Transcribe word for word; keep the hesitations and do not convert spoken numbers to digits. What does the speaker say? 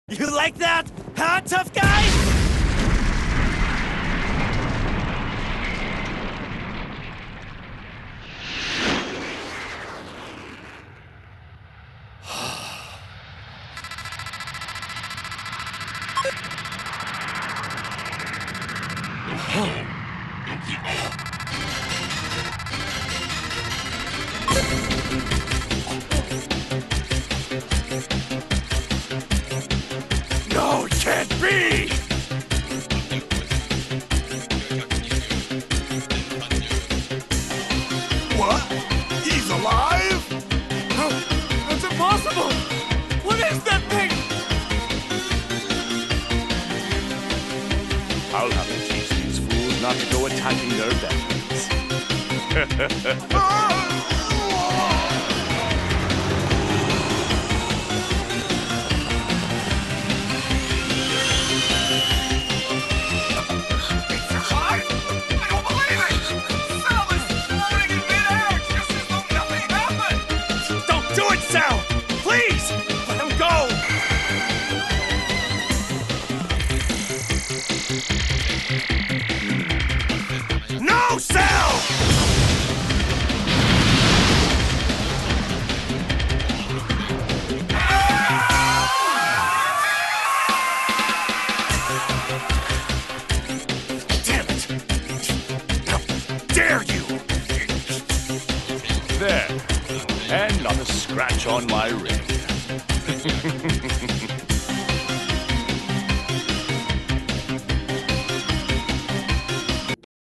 You like that, huh, tough guy? No, it can't be! What? He's alive? No, that's impossible! What is that thing? I'll have to teach these fools not to go attacking their veterans. Sal! Please! Let him go! No, Sal! Damn it! How dare you! There. And not a scratch on my ring.